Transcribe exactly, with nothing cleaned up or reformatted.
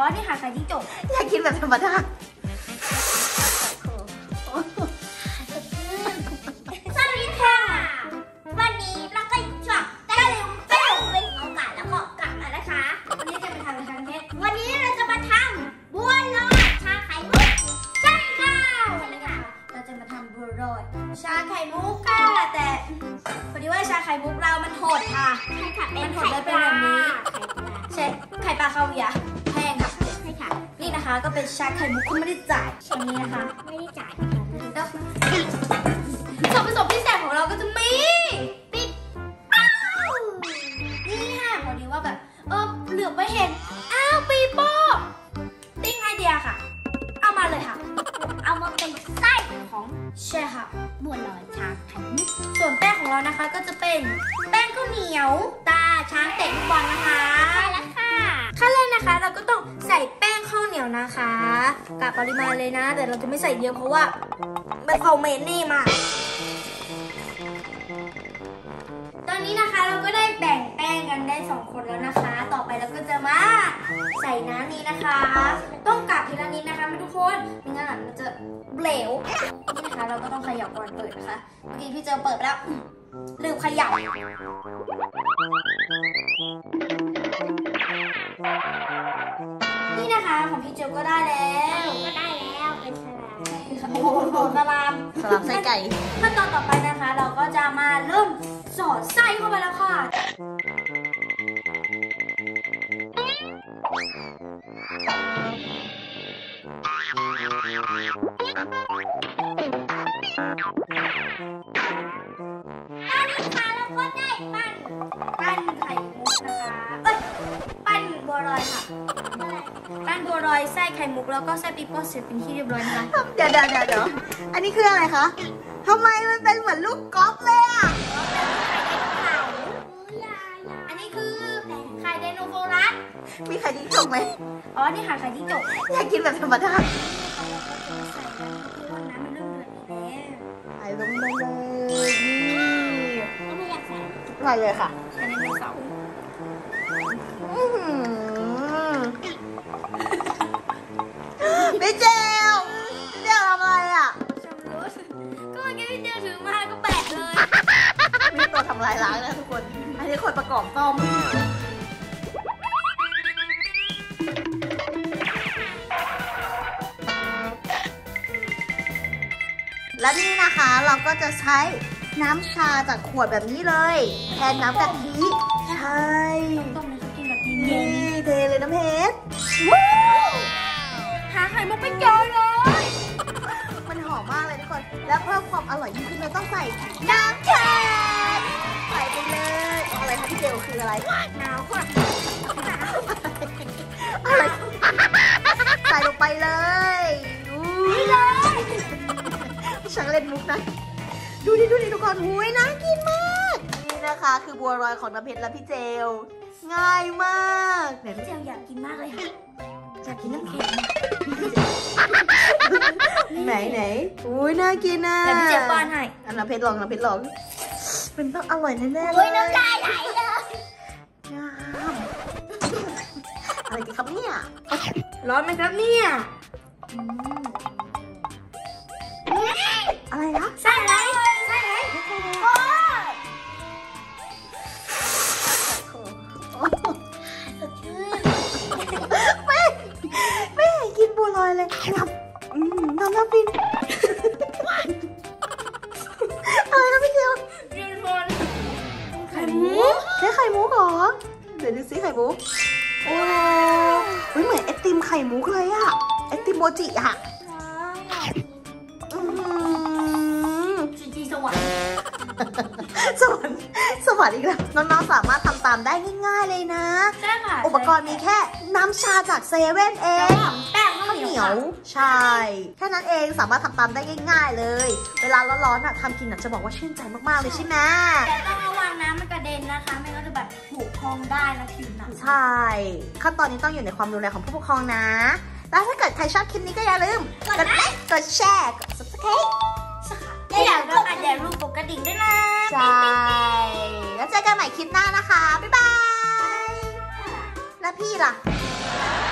นี่ค่ะไข่จิ้งจกอยากกินแบบธรรมดาสวัสดีค่ะวันนี้เราก็จะได้เร็วเป้วเป็นโอกาสแล้วก็กลับมานะคะวันนี้จะไปทำอะไรกันเนี่ยวันนี้เราจะมาทำบัวลอยชาไข่มุกใช่ค่ะใช่เลยค่ะเราจะมาทำบัวลอยชาไข่มุกค่ะแต่พอดีว่าชาไข่มุกเรามันหดค่ะใช่ค่ะมันหดเลยเป็นแบบนี้ใช่ไข่ปลาคาเวียร์แพงค่ะใช่ค่ะนี่นะคะก็เป็นชาไข่มุกที่ไม่ได้จ่ายชานี้นะคะไม่ได้จ่ายค่ะแล้วส่วนผสมพิเศษของเราก็จะมีปิ๊กอ้าวนี่ค่ะพอดีว่าแบบเออเหลือบไปเห็นอ้าวปีโป้ติ๊งไอเดียค่ะเอามาเลยค่ะเอามาเป็นไส้ของใช่ค่ะบัวลอยชาไข่มุกส่วนแป้งของเรานะคะก็จะเป็นแป้งข้าวเหนียวตาช้างเตะบอลนะคะใช่แล้วค่ะขั้นแรกนะคะเราก็ต้องใส่แป้งข้าวเหนียวนะคะกะปริมาณเลยนะแต่เราจะไม่ใส่เยอะเพราะว่ามันเขาเมนนี่มาตอนนี้นะคะเราก็ได้แบ่งแป้งกันได้สองคนแล้วนะคะต่อไปเราก็จะมาใส่น้ำนี้นะคะต้องกะทีละนิดนะคะทุกคนไม่งั้นมันจะเหลวนี่นะคะเราก็ต้องเขย่าก่อนเปิดนะคะเมื่อกี้พี่เจอเปิดไปแล้วลืมเขย่านี่นะคะของพี่เจลก็ได้แล้วก็ได้แล้วเป็นสลามโอ้โหสลามสลามไส้ไก่ขั้นตอนต่อไปนะคะเราก็จะมาเริ่มสอดไส้เข้าไปแล้วค่ะอันนี้ค่ะเราก็ได้ปั้นปั้นไข่มุกนะคะเอ้ยปั้นบัวลอยค่ะปั้นบัวลอยไส้ไข่มุกแล้วก็ไส้ปีโป้เสร็จเป็นที่เรียบร้อยนะคะเดี๋ยวเดี๋ยวเดี๋ยวเดี๋ยวอันนี้คืออะไรคะทำไมมันเป็นเหมือนลูกกอล์ฟเลยอ่ะอันนี้คือไข่ไดโนเสาร์มีไข่จิ้งจกไหมอ๋อนี่ค่ะไข่จิ้งจกอยากกินแบบธรรมดาใส่ลงไปเลยนี่ไม่อยากใส่ใส่เลยค่ะไข่ไดโนเสาร์พี่เจลพี่เจลทำอะไรอ่ะชำรุดก็เมื่อกี้พี่เจลถือมาก็แปะเลยมีตัวทำลายล้างนะทุกคนอันนี้คนประกอบต้มและนี่นะคะเราก็จะใช้น้ำชาจากขวดแบบนี้เลยแทนน้ำกะทิใช่ต้มเลยจะกินแบบนี้นี่เทเลยน้ำเพชรว้าวหาไข่มุกไม่เจอเลยมันหอมมากเลยทุกคนและเพิ่มความอร่อยยิ่งขึ้นเราต้องใส่น้ำแข็งใส่ไปเลยอะไรคะพี่เจลคืออะไรหนาวค่ะอะไรใส่ลงไปเลยนี่เลยช่างเล่นมุกนะดูดิดูดิทุกคนหุยน่ากินมากนี่นะคะคือบัวลอยของน้ำเพชรและพี่เจลง่ายมากไหนพี่เจลอยากกินมากเลยค่ะอยากกินน้ำแข็งไหนไหนอุ้ยน่ากินนะแต่พี่เจลป้อนให้อันน้ำเพชรลองน้ำเพชรลองเป็นต้องอร่อยแน่ๆเลยโอ้ยน้ำลายไหลเลยงามอะไรกันครับเนี่ยร้อนไหมครับเนี่ยอะไรนะใส่อะไรใส่อะไรโอ้ไม่ไม่ให้กินบัวลอยเลยน้ำน้ำน้ำฟินอะไรนะพี่เจียวยืนบนไข่มุกใช่ไข่มุกเหรอเดี๋ยวดูซิไข่มุกโอ้โหเหมือนไอติมไข่มุกเลยอะไอติมโมจิอะสวรรค์สวรรค์สวรรค์อีกแล้วน้องๆสามารถทำตามได้ง่ายๆเลยนะใช่ค่ะอุปกรณ์มีแค่น้ำชาจากเซเว่นเองแป้งข้าวเหนียวใช่แค่นั้นเองสามารถทำตามได้ง่ายๆเลยเวลาร้อนๆอ่ะทำกินจะบอกว่าชื่นใจมากๆเลยใช่ไหมแต่ต้องระวังน้ำมันกระเด็นนะคะไม่งั้นจะแบบถูกพองได้นะผิวหนังใช่ขั้นตอนนี้ต้องอยู่ในความดูแลของผู้ปกครองนะแล้วถ้าเกิดใครชอบคลิปนี้ก็อย่าลืมกดไลค์กดแชร์กด ซับสไครบ์และอย่าลืมอัดแดดรูปปกติด้วยนะใช่แล้วเจอกันใหม่คลิปหน้านะคะบ๊ายบายแล้วพี่ล่ะ